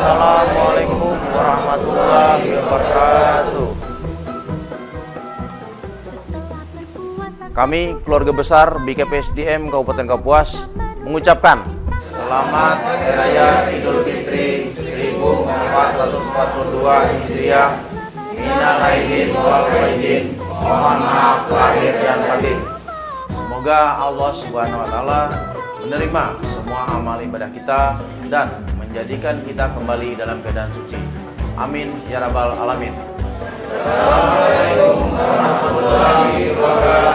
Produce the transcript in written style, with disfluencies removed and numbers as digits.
Assalamualaikum warahmatullahi wabarakatuh. Kami, keluarga besar BKPSDM Kabupaten Kapuas, mengucapkan Selamat Hari Raya Idul Fitri 1442 Hijriah. Minal aidin wal faizin. Mohon maaf lahir dan batin. Semoga Allah Subhanahu wa taala menerima semua amal ibadah kita dan menjadikan kita kembali dalam keadaan suci. Amin ya rabbal alamin. Assalamualaikum warahmatullahi wabarakatuh.